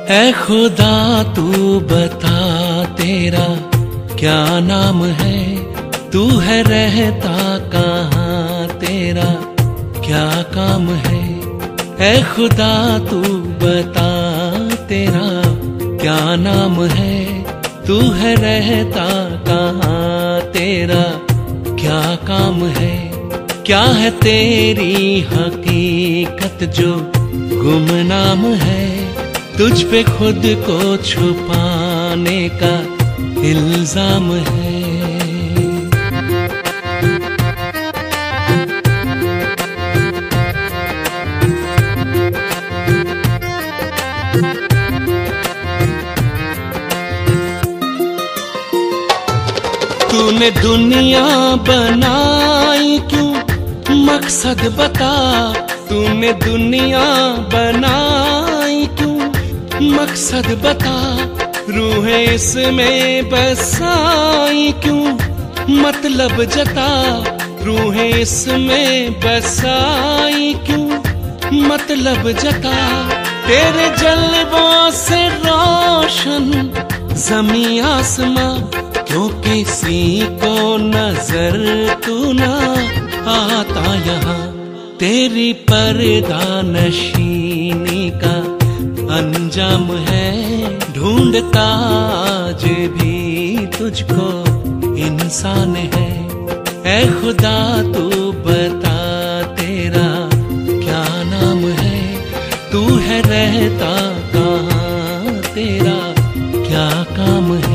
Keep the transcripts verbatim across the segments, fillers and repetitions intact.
ऐ खुदा तू बता तेरा क्या नाम है, तू है रहता कहाँ, तेरा क्या काम है। ऐ खुदा तू बता तेरा क्या नाम है, तू है रहता कहाँ, तेरा क्या काम है। क्या है तेरी हकीकत जो गुमनाम है, तुझ पे खुद को छुपाने का इल्जाम है। तूने दुनिया बनाई क्यों, मकसद बता। तूने दुनिया बनाई क्यों, मकसद बता। रूहें इसमें बसाई क्यों, मतलब जता। रूहें इसमें बसाई क्यों, मतलब जता। तेरे जलवों से रोशन ज़मीं आसमां, क्यों किसी को नजर तू ना आता यहाँ। तेरी पर्दा नशीनी का अंजाम है, ढूंढता आज भी तुझको इंसान है। ऐ खुदा तू बता तेरा क्या नाम है, तू है रहता कहाँ, तेरा क्या काम है।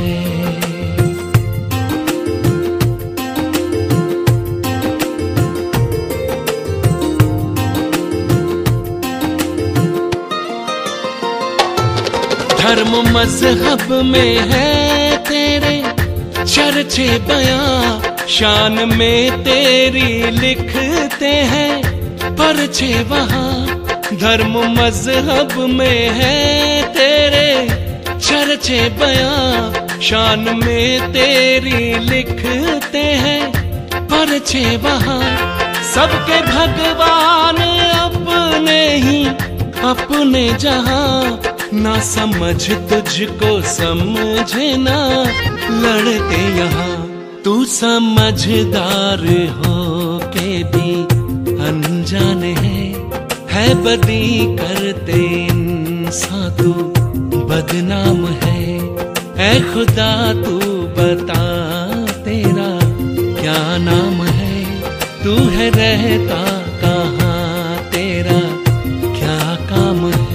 धर्म मजहब में है तेरे चर्चे बयां, शान में तेरी लिखते हैं परचे वहां। धर्म मजहब में है तेरे चर्चे बयां, शान में तेरी लिखते हैं परचे वहां। सबके भगवान अपने ही अपने जहां, ना समझ तुझको समझे ना लड़ते यहाँ। तू समझदार हो के भी अनजान है, है बदी करते इंसान तू बदनाम है। ऐ खुदा तू बता तेरा क्या नाम है, तू है रहता कहाँ, तेरा क्या काम है।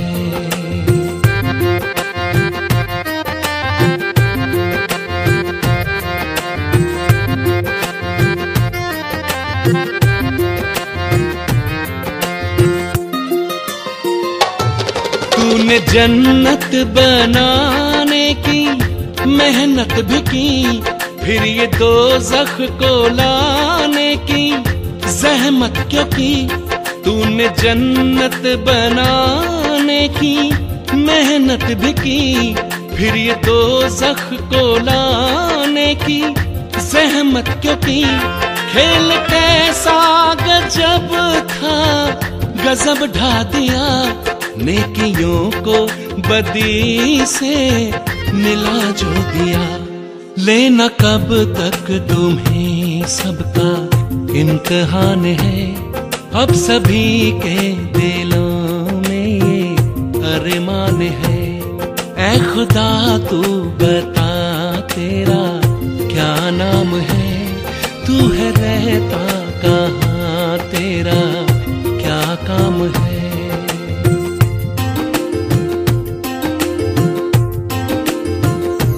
तूने जन्नत बनाने की मेहनत भी की, फिर ये दोज़ख को लाने की ज़हमत क्यों की। तूने जन्नत बनाने की मेहनत भी की, फिर ये दोज़ख को लाने की ज़हमत क्यों की। खेल कैसा गजब था, गजब ढा दिया। नेकियों को बदी से मिला जो दिया। लेना कब तक तुम्हें सबका इम्तिहान है, अब सभी के दिलों में ये अरमान है। ऐ खुदा तू बता तेरा क्या नाम है, तू है रहता कहाँ, तेरा क्या काम है।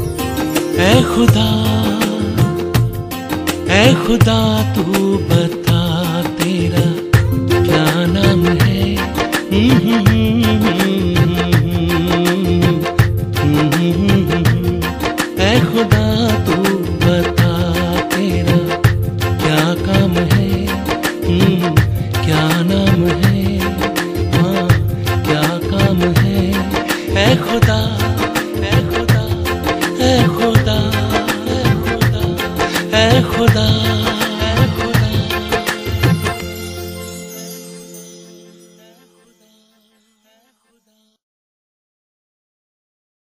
ऐ खुदा, ऐ खुदा तू बता